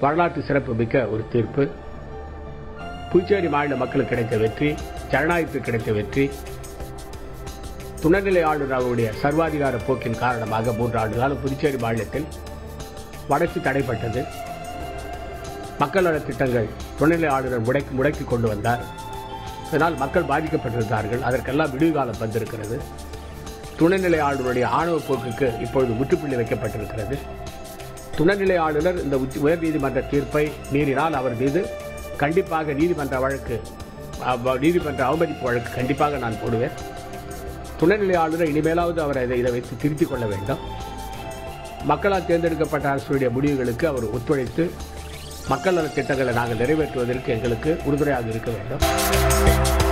வரலாற்று சிறப்பு மிக்க ஒரு தீர்ப்பு. புதுச்சேரி மாநில மக்களுக்கு கிடைத்த வெற்றி, ஜனநாயகத்துக்கு கிடைத்த வெற்றி. துணைநிலை ஆளுநர் அவருடைய சர்வாதிகார போக்கின் காரணமாக 3 ஆண்டு காலம் புதுச்சேரி மாநிலத்தில் வளர்ச்சி தடைப்பட்டது. மக்கள் நலத் திட்டங்கள் துணைநிலை ஆளுநர் முடக்கி கொண்டு வந்தார். இதனால் மக்கள் பாதிக்கப்பட்டிருந்தார்கள். அதற்கெல்லாம் விடுவு காலம் வந்திருக்கிறது. துணைநிலை ஆளுநருடைய ஆணவ போக்குக்கு இப்பொழுது முற்றுப்புள்ளி வைக்கப்பட்டிருக்கிறது. துணைநிலை ஆளுநர் இந்த உயர்நீதிமன்ற தீர்ப்பை மீறினால் அவர் மீது கண்டிப்பாக நீதிமன்ற அவமதிப்பு வழக்கு கண்டிப்பாக நான் போடுவேன். துணைநிலை ஆளுநர் இனிமேலாவது அவர் இதை வைத்து திருத்திக் கொள்ள வேண்டும். மக்களால் தேர்ந்தெடுக்கப்பட்ட அரசுடைய முடிவுகளுக்கு அவர் ஒத்துழைத்து மக்கள் நலத் திட்டங்களை நாங்கள் நிறைவேற்றுவதற்கு எங்களுக்கு உறுதுணையாக இருக்க வேண்டும்.